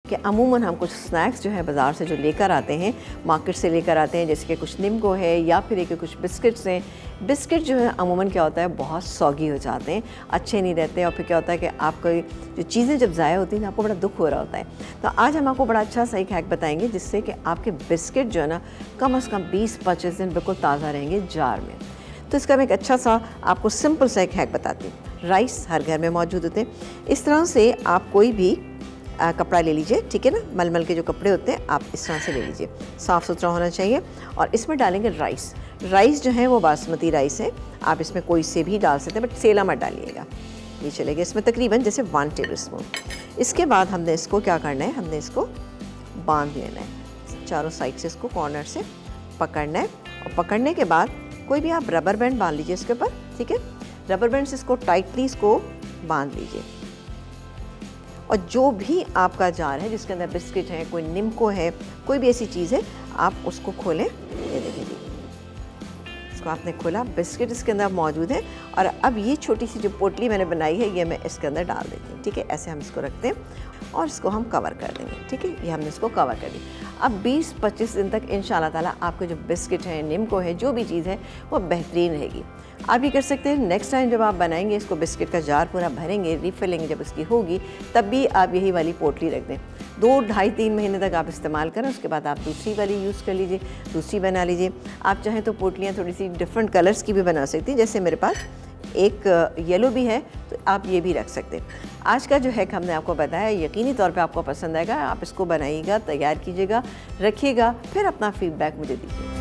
कि अमूमन हम कुछ स्नैक्स जो है बाज़ार से जो लेकर आते हैं, मार्केट से लेकर आते हैं, जैसे कि कुछ निम्को है या फिर एक कुछ बिस्किट्स हैं। बिस्किट जो है अमूमन क्या होता है, बहुत सॉगी हो जाते हैं, अच्छे नहीं रहते, और फिर क्या होता है कि आपको जो चीज़ें जब ज़ाया होती हैं आपको बड़ा दुख हो रहा होता है। तो आज हम आपको बड़ा अच्छा सा एक हैक बताएंगे जिससे कि आपके बिस्किट जो है ना कम से कम 20-25 दिन बिल्कुल ताज़ा रहेंगे जार में। तो इसका मैं एक अच्छा सा आपको सिंपल सा एक हैक बताती हूँ। राइस हर घर में मौजूद होते हैं। इस तरह से आप कोई भी कपड़ा ले लीजिए, ठीक है ना, मलमल के जो कपड़े होते हैं आप इस तरह से ले लीजिए, साफ़ सुथरा होना चाहिए। और इसमें डालेंगे राइस। राइस जो है वो बासमती राइस है, आप इसमें कोई से भी डाल सकते हैं, बट सेला मत डालिएगा। ये चलेगा इसमें तकरीबन जैसे 1 टेबलस्पून। इसके बाद हमने इसको क्या करना है, हमने इसको बांध लेना है, चारों साइड से इसको कॉर्नर से पकड़ना है। और पकड़ने के बाद कोई भी आप रबर बैंड बांध लीजिए इसके ऊपर, ठीक है। रबर बैंड से इसको टाइटली इसको बांध लीजिए। और जो भी आपका जार है जिसके अंदर बिस्किट है, कोई निम्को है, कोई भी ऐसी चीज़ है, आप उसको खोलें। ये देखिए जी, इसको आपने खोला, बिस्किट इसके अंदर मौजूद है। और अब ये छोटी सी जो पोटली मैंने बनाई है ये मैं इसके अंदर डाल देती हूँ, ठीक है। ऐसे हम इसको रखते हैं और इसको हम कवर कर देंगे, ठीक है। ये हमने इसको कवर कर दी। अब 20-25 दिन तक इंशाल्लाह ताला आपके जो बिस्किट है, निम्को है, जो भी चीज़ है वो बेहतरीन रहेगी। आप ये कर सकते हैं, नेक्स्ट टाइम जब आप बनाएंगे इसको, बिस्किट का जार पूरा भरेंगे, रिफिलिंग जब इसकी होगी तब भी आप यही वाली पोटली रख दें। 2, 2.5-3 महीने तक आप इस्तेमाल करें, उसके बाद आप दूसरी वाली यूज़ कर लीजिए, दूसरी बना लीजिए। आप चाहें तो पोटलियाँ थोड़ी सी डिफरेंट कलर्स की भी बना सकती हैं, जैसे मेरे पास एक येलो भी है तो आप ये भी रख सकते हैं। आज का जो हैक हमने आपको बताया यकीनी तौर पे आपको पसंद आएगा। आप इसको बनाइएगा, तैयार कीजिएगा, रखिएगा, फिर अपना फीडबैक मुझे दीजिए।